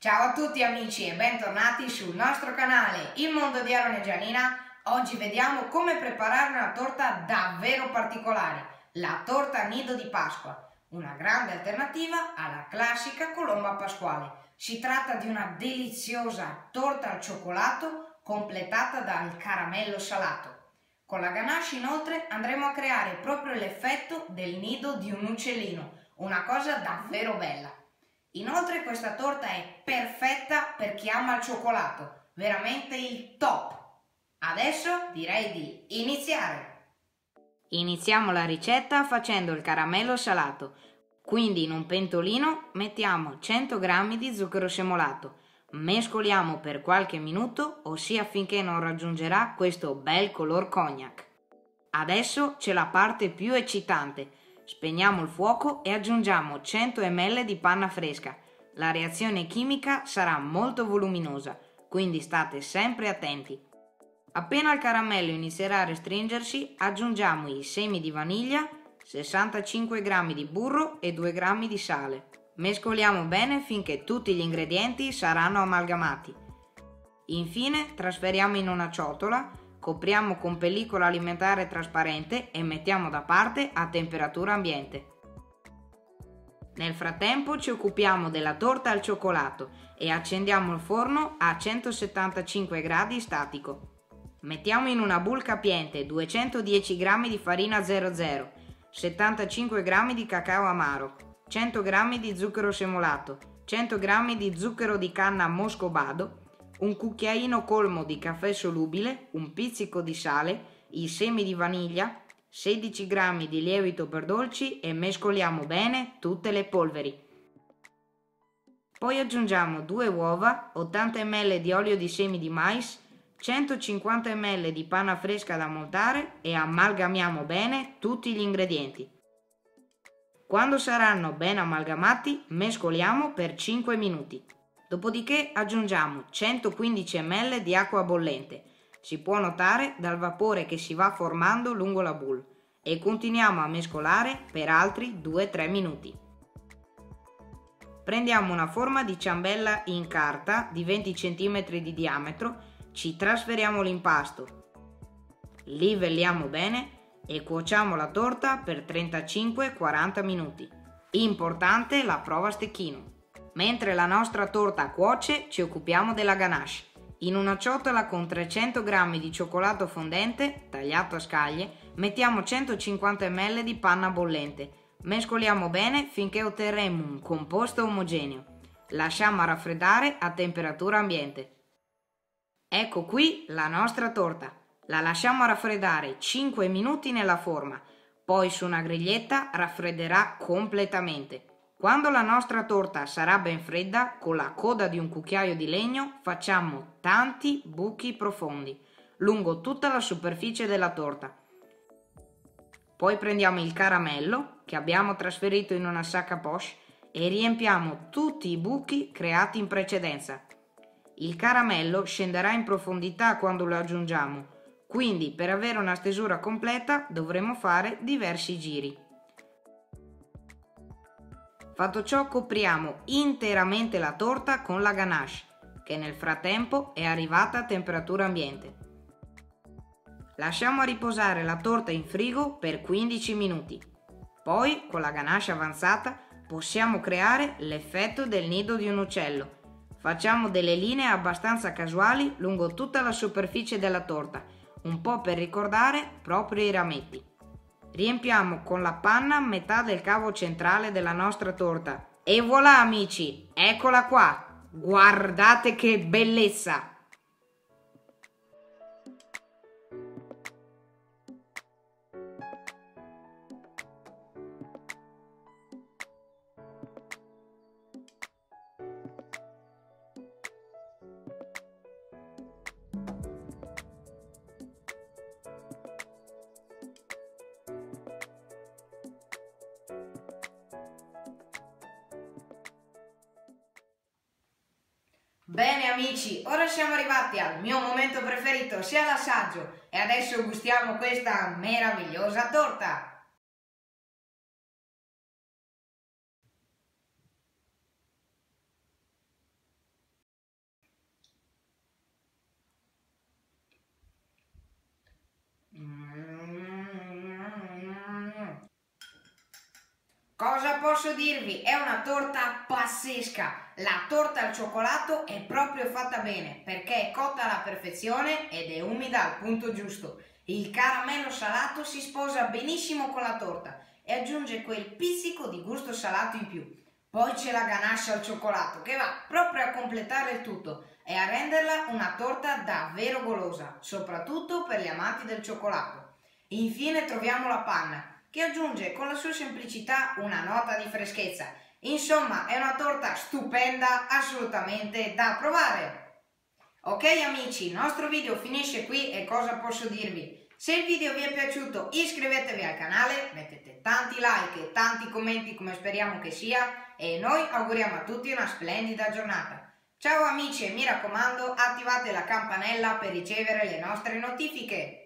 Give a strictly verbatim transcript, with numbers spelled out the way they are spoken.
Ciao a tutti amici e bentornati sul nostro canale Il Mondo di Aaron e Gianina. Oggi vediamo come preparare una torta davvero particolare, la torta nido di Pasqua, una grande alternativa alla classica colomba pasquale. Si tratta di una deliziosa torta al cioccolato completata dal caramello salato. Con la ganache inoltre andremo a creare proprio l'effetto del nido di un uccellino, una cosa davvero bella. Inoltre questa torta è perfetta per chi ama il cioccolato, veramente il top. Adesso direi di iniziare. Iniziamo la ricetta facendo il caramello salato. Quindi in un pentolino mettiamo cento grammi di zucchero semolato. Mescoliamo per qualche minuto, ossia finché non raggiungerà questo bel color cognac. Adesso c'è la parte più eccitante. Spegniamo il fuoco e aggiungiamo cento millilitri di panna fresca. La reazione chimica sarà molto voluminosa, quindi state sempre attenti. Appena il caramello inizierà a restringersi, aggiungiamo i semi di vaniglia, sessantacinque grammi di burro e due grammi di sale. Mescoliamo bene finché tutti gli ingredienti saranno amalgamati. Infine trasferiamo in una ciotola, copriamo con pellicola alimentare trasparente e mettiamo da parte a temperatura ambiente. Nel frattempo ci occupiamo della torta al cioccolato e accendiamo il forno a centosettantacinque gradi statico. Mettiamo in una bowl capiente duecentodieci grammi di farina zero zero, settantacinque grammi di cacao amaro, cento grammi di zucchero semolato, cento grammi di zucchero di canna moscovado, un cucchiaino colmo di caffè solubile, un pizzico di sale, i semi di vaniglia, sedici grammi di lievito per dolci e mescoliamo bene tutte le polveri. Poi aggiungiamo due uova, ottanta millilitri di olio di semi di mais, centocinquanta millilitri di panna fresca da montare e amalgamiamo bene tutti gli ingredienti. Quando saranno ben amalgamati, mescoliamo per cinque minuti. Dopodiché aggiungiamo centoquindici millilitri di acqua bollente, si può notare dal vapore che si va formando lungo la bowl, e continuiamo a mescolare per altri due tre minuti. Prendiamo una forma di ciambella in carta di venti centimetri di diametro, ci trasferiamo l'impasto, livelliamo bene e cuociamo la torta per trentacinque quaranta minuti. Importante la prova a stecchino. Mentre la nostra torta cuoce, ci occupiamo della ganache. In una ciotola con trecento grammi di cioccolato fondente, tagliato a scaglie, mettiamo centocinquanta millilitri di panna bollente. Mescoliamo bene finché otterremo un composto omogeneo. Lasciamo raffreddare a temperatura ambiente. Ecco qui la nostra torta. La lasciamo raffreddare cinque minuti nella forma, poi su una griglietta raffredderà completamente. Quando la nostra torta sarà ben fredda, con la coda di un cucchiaio di legno facciamo tanti buchi profondi lungo tutta la superficie della torta. Poi prendiamo il caramello che abbiamo trasferito in una sacca poche e riempiamo tutti i buchi creati in precedenza. Il caramello scenderà in profondità quando lo aggiungiamo, quindi per avere una stesura completa dovremo fare diversi giri. Fatto ciò, copriamo interamente la torta con la ganache, che nel frattempo è arrivata a temperatura ambiente. Lasciamo riposare la torta in frigo per quindici minuti. Poi, con la ganache avanzata, possiamo creare l'effetto del nido di un uccello. Facciamo delle linee abbastanza casuali lungo tutta la superficie della torta, un po' per ricordare proprio i rametti. Riempiamo con la panna metà del cavo centrale della nostra torta. E voilà amici, eccola qua! Guardate che bellezza! Bene amici, ora siamo arrivati al mio momento preferito, sia l'assaggio, e adesso gustiamo questa meravigliosa torta. Cosa posso dirvi? È una torta pazzesca! La torta al cioccolato è proprio fatta bene perché è cotta alla perfezione ed è umida al punto giusto. Il caramello salato si sposa benissimo con la torta e aggiunge quel pizzico di gusto salato in più. Poi c'è la ganache al cioccolato che va proprio a completare il tutto e a renderla una torta davvero golosa, soprattutto per gli amanti del cioccolato. Infine troviamo la panna, che aggiunge con la sua semplicità una nota di freschezza. Insomma, è una torta stupenda, assolutamente da provare! Ok amici, il nostro video finisce qui e cosa posso dirvi? Se il video vi è piaciuto iscrivetevi al canale, mettete tanti like e tanti commenti come speriamo che sia e noi auguriamo a tutti una splendida giornata. Ciao amici e mi raccomando attivate la campanella per ricevere le nostre notifiche.